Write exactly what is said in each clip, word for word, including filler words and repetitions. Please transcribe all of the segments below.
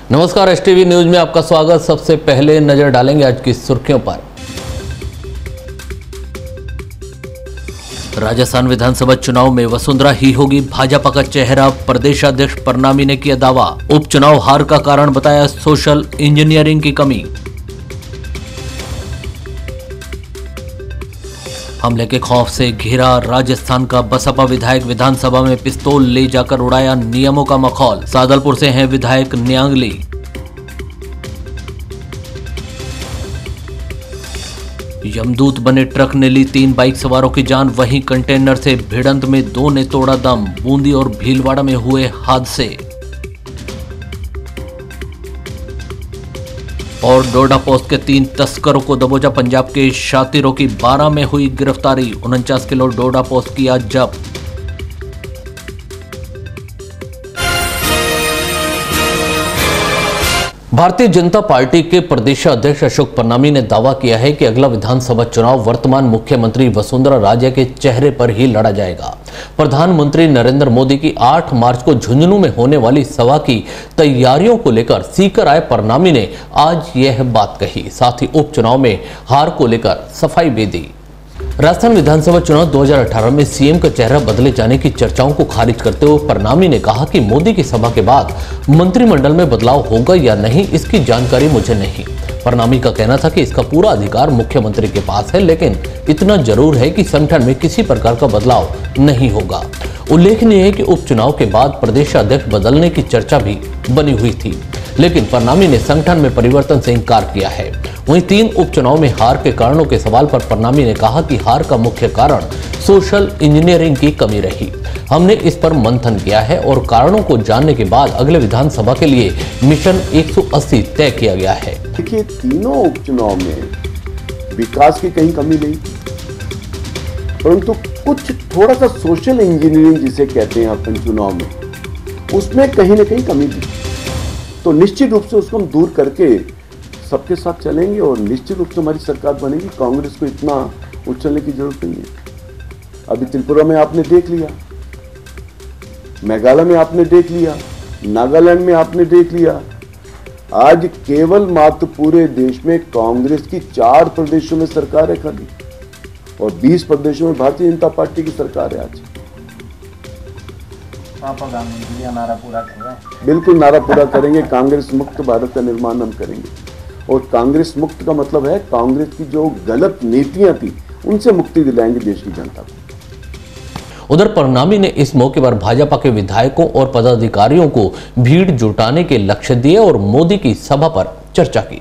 नमस्कार, S TV news में आपका स्वागत। सबसे पहले नजर डालेंगे आज की सुर्खियों पर। राजस्थान विधानसभा चुनाव में वसुंधरा ही होगी भाजपा का चेहरा, प्रदेशाध्यक्ष परनामी ने किया दावा। उपचुनाव हार का कारण बताया सोशल इंजीनियरिंग की कमी। हमले के खौफ से घिरा राजस्थान का बसपा विधायक, विधानसभा में पिस्तौल ले जाकर उड़ाया नियमों का मखौल। सादलपुर से हैं विधायक न्यांगली। यमदूत बने ट्रक ने ली तीन बाइक सवारों की जान, वहीं कंटेनर से भिड़ंत में दो ने तोड़ा दम। बूंदी और भीलवाड़ा में हुए हादसे। और डोडा पोस्ट के तीन तस्करों को दबोचा पंजाब के शातिरों की बारह में हुई गिरफ्तारी। उनचास किलो डोडा पोस्ट किया जब्त। भारतीय जनता पार्टी के प्रदेश अध्यक्ष अशोक परनामी ने दावा किया है कि अगला विधानसभा चुनाव वर्तमान मुख्यमंत्री वसुंधरा राजे के चेहरे पर ही लड़ा जाएगा। प्रधानमंत्री नरेंद्र मोदी की आठ मार्च को झुंझुनू में होने वाली सभा की तैयारियों को लेकर सीकर आए परनामी ने आज यह बात कही। साथ ही उपचुनाव में हार को लेकर सफाई भी दी। राजस्थान विधानसभा चुनाव दो हज़ार अठारह में सीएम का चेहरा बदले जाने की चर्चाओं को खारिज करते हुए परनामी ने कहा कि मोदी की सभा के बाद मंत्रिमंडल में बदलाव होगा या नहीं, इसकी जानकारी मुझे नहीं। परनामी का कहना था कि इसका पूरा अधिकार मुख्यमंत्री के पास है, लेकिन इतना जरूर है कि संगठन में किसी प्रकार का बदलाव नहीं होगा। उल्लेखनीय है कि उपचुनाव के बाद प्रदेश अध्यक्ष बदलने की चर्चा भी बनी हुई थी, लेकिन परनामी ने संगठन में परिवर्तन से इंकार किया है। वहीं तीन उपचुनाव में हार के कारणों के सवाल पर परनामी ने कहा कि हार का मुख्य कारण सोशल इंजीनियरिंग की कमी रही। हमने इस पर मंथन किया है और कारणों को जानने के बाद अगले विधानसभा के लिए मिशन एक सौ अस्सी तय किया गया है। देखिए, तीनों उपचुनाव में विकास की कहीं कमी नहीं, परंतु कुछ थोड़ा सा सोशल इंजीनियरिंग जिसे कहते हैं अपन चुनाव में, उसमें कहीं ना कहीं कमी थी। तो निश्चित रूप से उसको हम दूर करके सबके साथ चलेंगे और निश्चित रूप से हमारी सरकार बनेगी। कांग्रेस को इतना उछलने की जरूरत नहीं है। अभी त्रिपुरा में आपने देख लिया, मेघालय में आपने देख लिया, नागालैंड में आपने देख लिया। आज केवल मात्र पूरे देश में कांग्रेस की चार प्रदेशों में सरकार है खाली, और बीस प्रदेशों में भारतीय जनता पार्टी की सरकार है। आज नारा पूरा करेंगे, बिल्कुल नारा पूरा करेंगे। कांग्रेस मुक्त भारत का निर्माण हम करेंगे, और कांग्रेस मुक्त का मतलब है कांग्रेस की जो गलत नीतियां थी उनसे मुक्ति दिलाएंगे देश की जनता को। उधर परनामी ने इस मौके पर भाजपा के विधायकों और पदाधिकारियों को भीड़ जुटाने के लक्ष्य दिए और मोदी की सभा पर चर्चा की।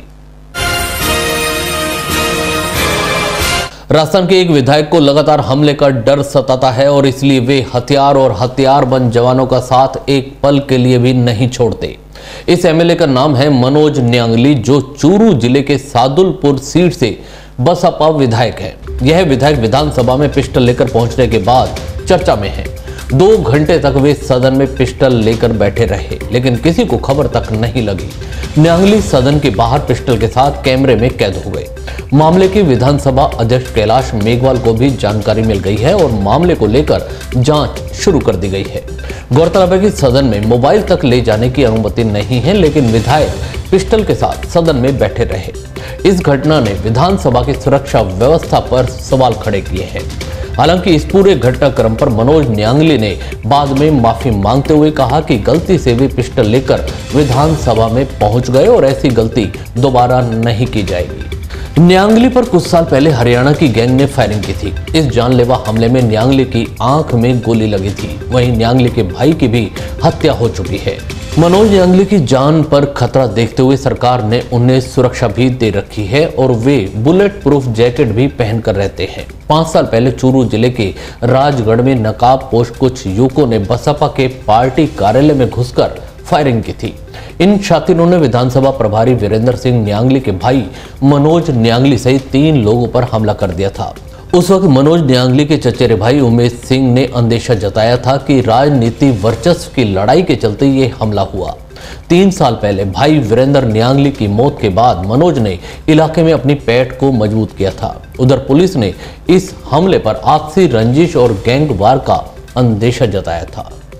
राजस्थान के एक विधायक को लगातार हमले का डर सताता है और इसलिए वे हथियार और हथियारबंद जवानों का साथ एक पल के लिए भी नहीं छोड़ते। इस एमएलए का नाम है मनोज न्यांगली, जो चूरू जिले के सादुलपुर सीट से बसपा विधायक है। यह विधायक विधानसभा में पिस्टल लेकर पहुंचने के बाद चर्चा में है। दो घंटे तक वे सदन में पिस्टल लेकर बैठे रहे, लेकिन किसी को खबर तक नहीं लगी। न्यांगली सदन के बाहर पिस्टल के साथ कैमरे में कैद हो गए। मामले की विधानसभा अध्यक्ष कैलाश मेघवाल को भी जानकारी मिल गई है और मामले को लेकर जांच शुरू कर दी गई है। गौरतलब है कि सदन में मोबाइल तक ले जाने की अनुमति नहीं है, लेकिन विधायक पिस्टल के साथ सदन में बैठे रहे। इस घटना ने विधानसभा की सुरक्षा व्यवस्था पर सवाल खड़े किए हैं। हालांकि इस पूरे घटनाक्रम पर मनोज न्यांगली ने बाद में माफी मांगते हुए कहा कि गलती से वे पिस्टल लेकर विधानसभा में पहुंच गए और ऐसी गलती दोबारा नहीं की जाएगी। न्यांगली पर कुछ साल पहले हरियाणा की गैंग ने फायरिंग की थी। इस जानलेवा हमले में न्यांगली की आंख में गोली लगी थी। वहीं न्यांगली के भाई की भी हत्या हो चुकी है। मनोज न्यांगली की जान पर खतरा देखते हुए सरकार ने उन्हें सुरक्षा भी दे रखी है और वे बुलेट प्रूफ जैकेट भी पहनकर रहते हैं। पांच साल पहले चूरू जिले के राजगढ़ में नकाब पोष कुछ युवकों ने बसपा के पार्टी कार्यालय में घुसकर फायरिंग की थी। इन शातिरों ने विधानसभा प्रभारी वीरेंद्र सिंह न्यांगली के भाई मनोज न्यांगली सहित तीन लोगों पर हमला कर दिया था। उस वक्त मनोज न्यांगली के चचेरे भाई उमेश सिंह ने अंदेशा जताया था कि राजनीति वर्चस्व की लड़ाई के चलते ये हमला हुआ। तीन साल पहले भाई वीरेंद्र न्यांगली की मौत के बाद मनोज ने इलाके में अपनी पैठ को मजबूत किया था। उधर पुलिस ने इस हमले पर आपसी रंजिश और गैंगवार का अंदेशा जताया था।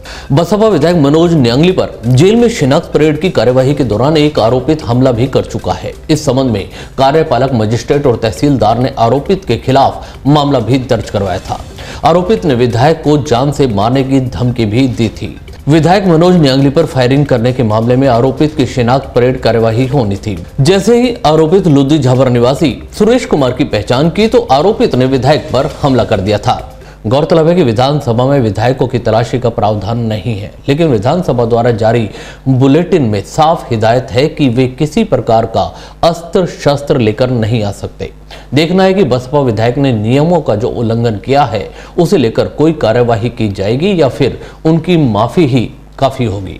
बसपा विधायक मनोज न्यांगली पर जेल में शिनाख्त परेड की कार्यवाही के दौरान एक आरोपित हमला भी कर चुका है। इस संबंध में कार्यपालक मजिस्ट्रेट और तहसीलदार ने आरोपित के खिलाफ मामला भी दर्ज करवाया था। आरोपित ने विधायक को जान से मारने की धमकी भी दी थी। विधायक मनोज न्यांगली पर फायरिंग करने के मामले में आरोपित की शिनाख्त परेड कार्यवाही होनी थी। जैसे ही आरोपित लुद्दी झाबर निवासी सुरेश कुमार की पहचान की तो आरोपित ने विधायक पर हमला कर दिया था। गौरतलब है कि विधानसभा में विधायकों की तलाशी का प्रावधान नहीं है, लेकिन विधानसभा द्वारा जारी बुलेटिन में साफ हिदायत है कि वे किसी प्रकार का अस्त्र शस्त्र लेकर नहीं आ सकते। देखना है कि बसपा विधायक ने नियमों का जो उल्लंघन किया है उसे लेकर कोई कार्यवाही की जाएगी या फिर उनकी माफी ही काफी होगी।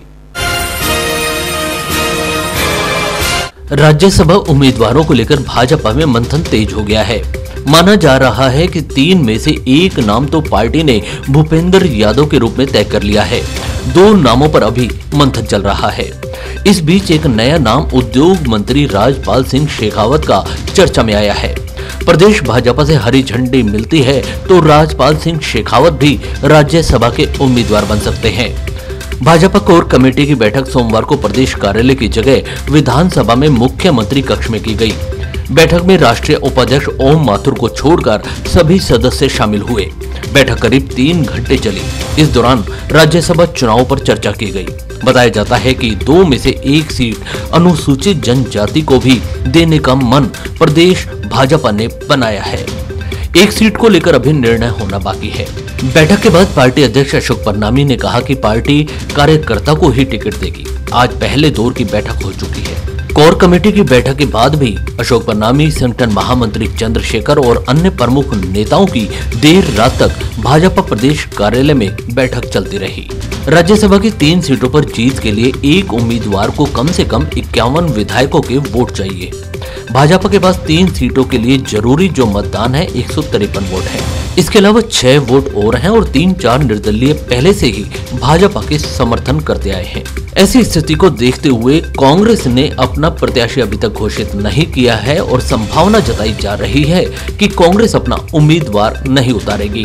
राज्यसभा उम्मीदवारों को लेकर भाजपा में मंथन तेज हो गया है। माना जा रहा है कि तीन में से एक नाम तो पार्टी ने भूपेंद्र यादव के रूप में तय कर लिया है। दो नामों पर अभी मंथन चल रहा है। इस बीच एक नया नाम उद्योग मंत्री राजपाल सिंह शेखावत का चर्चा में आया है। प्रदेश भाजपा से हरी झंडी मिलती है तो राजपाल सिंह शेखावत भी राज्यसभा के उम्मीदवार बन सकते हैं। भाजपा कोर कमेटी की बैठक सोमवार को प्रदेश कार्यालय की जगह विधानसभा में मुख्यमंत्री कक्ष में की गई। बैठक में राष्ट्रीय उपाध्यक्ष ओम माथुर को छोड़कर सभी सदस्य शामिल हुए। बैठक करीब तीन घंटे चली। इस दौरान राज्यसभा चुनाव पर चर्चा की गई। बताया जाता है कि दो में से एक सीट अनुसूचित जनजाति को भी देने का मन प्रदेश भाजपा ने बनाया है। एक सीट को लेकर अभी निर्णय होना बाकी है। बैठक के बाद पार्टी अध्यक्ष अशोक परनामी ने कहा कि पार्टी कार्यकर्ता को ही टिकट देगी। आज पहले दौर की बैठक हो चुकी है। कोर कमेटी की बैठक के बाद भी अशोक परनामी, संगठन महामंत्री चंद्रशेखर और अन्य प्रमुख नेताओं की देर रात तक भाजपा प्रदेश कार्यालय में बैठक चलती रही। राज्यसभा की तीन सीटों पर जीत के लिए एक उम्मीदवार को कम से कम इक्यावन विधायकों के वोट चाहिए। भाजपा के पास तीन सीटों के लिए जरूरी जो मतदान है एक सौ तिरपन वोट है। इसके अलावा छह वोट और हैं और तीन चार निर्दलीय पहले से ही भाजपा के समर्थन करते आए हैं। ऐसी स्थिति को देखते हुए कांग्रेस ने अपना प्रत्याशी अभी तक घोषित नहीं किया है और संभावना जताई जा रही है कि कांग्रेस अपना उम्मीदवार नहीं उतारेगी।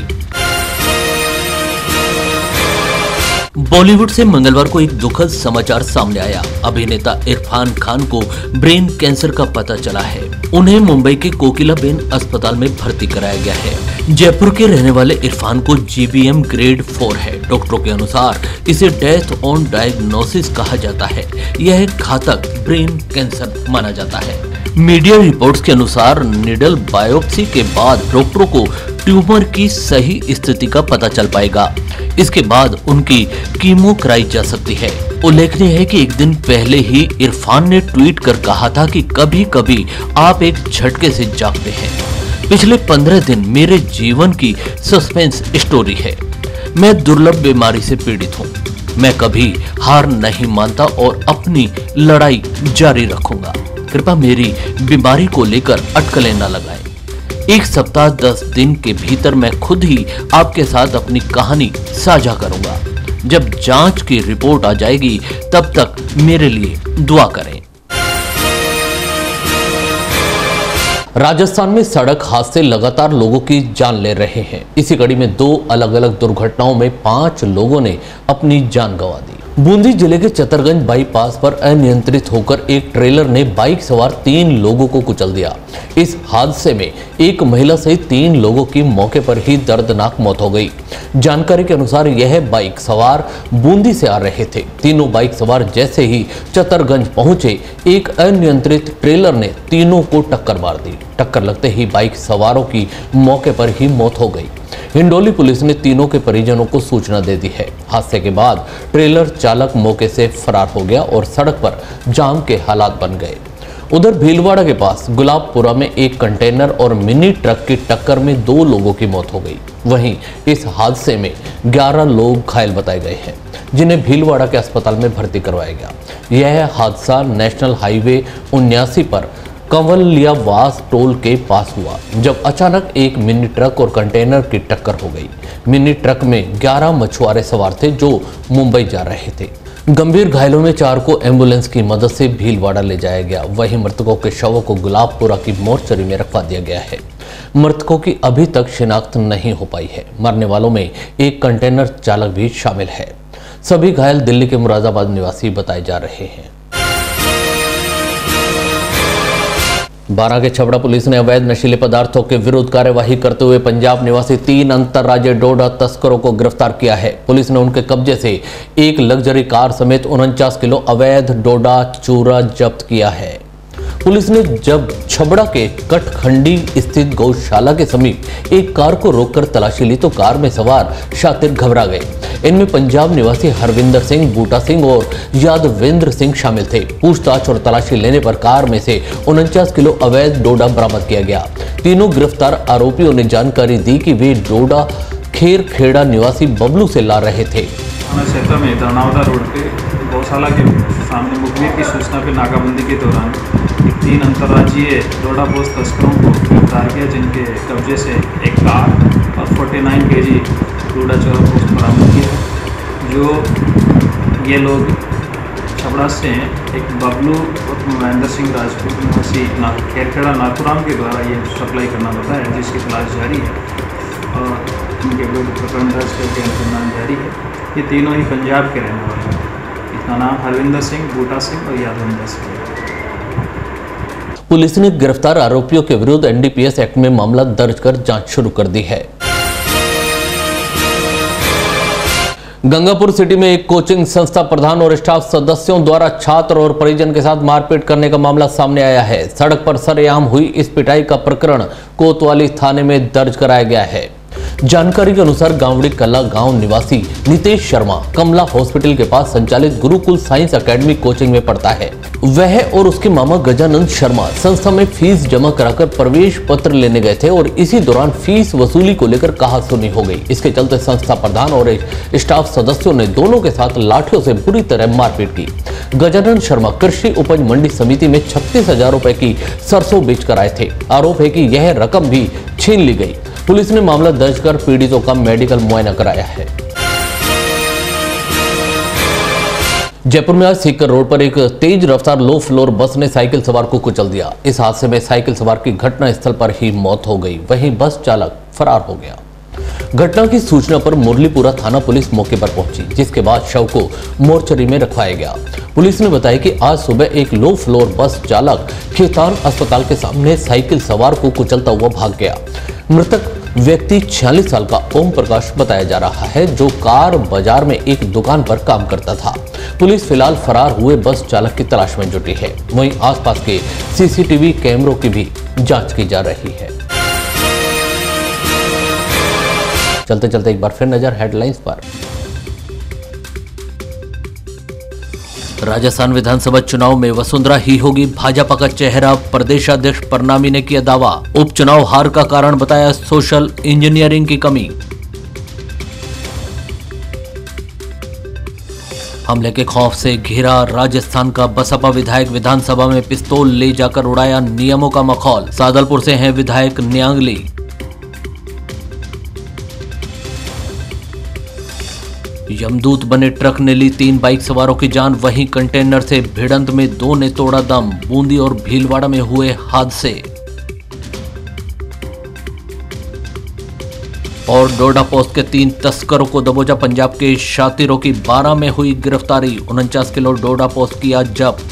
बॉलीवुड से मंगलवार को एक दुखद समाचार सामने आया। अभिनेता इरफान खान को ब्रेन कैंसर का पता चला है। उन्हें मुंबई के कोकिलाबेन अस्पताल में भर्ती कराया गया है। जयपुर के रहने वाले इरफान को G B M grade four है। डॉक्टरों के अनुसार इसे डेथ ऑन डायग्नोसिस कहा जाता है। यह घातक ब्रेन कैंसर माना जाता है। मीडिया रिपोर्ट्स के अनुसार निडल बायोप्सी के बाद डॉक्टरों को ट्यूमर की सही स्थिति का पता चल पाएगा। इसके बाद उनकी कीमो कराई जा सकती है। उल्लेखनीय है कि एक दिन पहले ही इरफान ने ट्वीट कर कहा था कि कभी कभी आप एक झटके से जागते हैं। पिछले पंद्रह दिन मेरे जीवन की सस्पेंस स्टोरी है। मैं दुर्लभ बीमारी से पीड़ित हूँ। मैं कभी हार नहीं मानता और अपनी लड़ाई जारी रखूंगा। कृपया मेरी बीमारी को लेकर अटकलें न लगाएं। एक सप्ताह दस दिन के भीतर मैं खुद ही आपके साथ अपनी कहानी साझा करूंगा। जब जांच की रिपोर्ट आ जाएगी तब तक मेरे लिए दुआ करें। राजस्थान में सड़क हादसे लगातार लोगों की जान ले रहे हैं। इसी कड़ी में दो अलग अलग दुर्घटनाओं में पांच लोगों ने अपनी जान गंवा दी। बूंदी जिले के चतरगंज बाईपास पर अनियंत्रित होकर एक ट्रेलर ने बाइक सवार तीन लोगों को कुचल दिया। इस हादसे में एक महिला सहित तीन लोगों की मौके पर ही दर्दनाक मौत हो गई। जानकारी के अनुसार यह बाइक सवार बूंदी से आ रहे थे। तीनों बाइक सवार जैसे ही चतरगंज पहुंचे, एक अनियंत्रित ट्रेलर ने तीनों को टक्कर मार दी। टक्कर लगते ही बाइक सवारों की मौके पर ही मौत हो गई। हिंडोली पुलिस ने तीनों के परिजनों को सूचना दे दी है। हादसे के बाद ट्रेलर चालक मौके से फरार हो गया और सड़क पर जाम के हालात बन गए। उधर भीलवाड़ा के पास गुलाबपुरा में एक कंटेनर और मिनी ट्रक की टक्कर में दो लोगों की मौत हो गई। वहीं इस हादसे में ग्यारह लोग घायल बताए गए हैं, जिन्हें भीलवाड़ा के अस्पताल में भर्ती करवाया गया। यह हादसा नेशनल हाईवे उन्यासी पर कंवलियावास टोल के पास हुआ, जब अचानक एक मिनी ट्रक और कंटेनर की टक्कर हो गई। मिनी ट्रक में ग्यारह मछुआरे सवार थे जो मुंबई जा रहे थे। गंभीर घायलों में चार को एम्बुलेंस की मदद से भीलवाड़ा ले जाया गया। वहीं मृतकों के शवों को गुलाबपुरा की मोर्चरी में रखवा दिया गया है। मृतकों की अभी तक शिनाख्त नहीं हो पाई है। मरने वालों में एक कंटेनर चालक भी शामिल है। सभी घायल दिल्ली के मुरादाबाद निवासी बताए जा रहे हैं। बारां के छबड़ा पुलिस ने अवैध नशीले पदार्थों के विरुद्ध कार्यवाही करते हुए पंजाब निवासी तीन अंतरराज्यीय डोडा तस्करों को गिरफ्तार किया है। पुलिस ने उनके कब्जे से एक लग्जरी कार समेत उनचास किलो अवैध डोडा चूरा जब्त किया है। पुलिस ने जब छबड़ा के कटखंडी स्थित गौशाला के समीप एक कार को रोककर तलाशी ली तो कार में सवार शातिर घबरा गए। इनमें पंजाब निवासी हरविंदर सिंह, बूटा सिंह और यादवेंद्र सिंह शामिल थे। पूछताछ और तलाशी लेने पर कार में से उनचास किलो अवैध डोडा बरामद किया गया। तीनों गिरफ्तार आरोपियों ने जानकारी दी कि वे डोडा खेर खेड़ा निवासी बबलू से ला रहे थे। क्षेत्र में धरनावदा रोड पे गौशाला के सामने मुखबिर की सूचना पर नाकाबंदी के दौरान तीन अंतर्राज्यीय डोडा पोस्ट तस्करों को गिरफ्तार किया, जिनके कब्जे से एक कार और उनचास केजी डोडा चोरा पोस्ट बरामद किया। जो ये लोग छबड़ा से हैं। एक बबलू और महेंद्र सिंह राजपूत निवासी खेरखेड़ा नाथुराम के द्वारा ये सप्लाई करना बताया, जिसकी तलाश जारी है और उनके विरुद्ध प्रकरण दर्ज करके अनुसंधान जारी है। ये तीनों ही पंजाब के रहने वाले हैं। इसका नाम हरविंदर सिंह, बूटा सिंह और यादवेंद्र सिंह। पुलिस ने गिरफ्तार आरोपियों के विरुद्ध एनडीपीएस एक्ट में मामला दर्ज कर जांच शुरू कर दी है। गंगापुर सिटी में एक कोचिंग संस्था प्रधान और स्टाफ सदस्यों द्वारा छात्र और परिजन के साथ मारपीट करने का मामला सामने आया है। सड़क पर सरेआम हुई इस पिटाई का प्रकरण कोतवाली थाने में दर्ज कराया गया है। जानकारी के अनुसार गांवड़ी कला गांव निवासी नितेश शर्मा कमला हॉस्पिटल के पास संचालित गुरुकुल साइंस एकेडमी कोचिंग में पढ़ता है। वह और उसके मामा गजानंद शर्मा संस्था में फीस जमा कराकर प्रवेश पत्र लेने गए थे और इसी दौरान फीस वसूली को लेकर कहासुनी हो गई। इसके चलते संस्था प्रधान और स्टाफ सदस्यों ने दोनों के साथ लाठियों से बुरी तरह मारपीट की। गजानंद शर्मा कृषि उपज मंडी समिति में छत्तीस हजार रुपए की सरसों बेच कर आए थे। आरोप है कि यह रकम भी छीन ली गई। पुलिस ने मामला दर्ज कर पीड़ितों का मेडिकल मुआयना कराया है। जयपुर में आज सीकर रोड पर एक तेज रफ्तार लो फ्लोर बस ने साइकिल सवार को कुचल दिया। इस हादसे में साइकिल सवार की घटना स्थल पर ही मौत हो गई, वहीं बस चालक फरार हो गया। घटना की सूचना पर मुरलीपुरा थाना पुलिस मौके पर पहुंची, जिसके बाद शव को मोर्चरी में रखवाया गया। पुलिस ने बताया कि आज सुबह एक लो फ्लोर बस चालक खेतान अस्पताल के सामने साइकिल सवार को कुचलता हुआ भाग गया। मृतक व्यक्ति छियालीस साल का ओम प्रकाश बताया जा रहा है, जो कार बाजार में एक दुकान पर काम करता था। पुलिस फिलहाल फरार हुए बस चालक की तलाश में जुटी है। वहीं आसपास के सीसीटीवी कैमरों की भी जांच की जा रही है। चलते चलते एक बार फिर नजर हेडलाइंस पर। राजस्थान विधानसभा चुनाव में वसुंधरा ही होगी भाजपा का चेहरा, प्रदेशाध्यक्ष परनामी ने किया दावा। उपचुनाव हार का कारण बताया सोशल इंजीनियरिंग की कमी। हमले के खौफ से घिरा राजस्थान का बसपा विधायक विधानसभा में पिस्तौल ले जाकर उड़ाया नियमों का मखौल। सादलपुर से हैं विधायक न्यांगली। यमदूत बने ट्रक ने ली तीन बाइक सवारों की जान, वहीं कंटेनर से भिड़ंत में दो ने तोड़ा दम। बूंदी और भीलवाड़ा में हुए हादसे। और डोडा पोस्ट के तीन तस्करों को दबोचा। पंजाब के शातिरों की बारह में हुई गिरफ्तारी, उनचास किलो डोडा पोस्ट किया जब्त।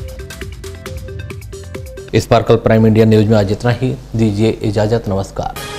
स्पार्कल प्राइम इंडिया न्यूज में आज इतना ही। दीजिए इजाजत, नमस्कार।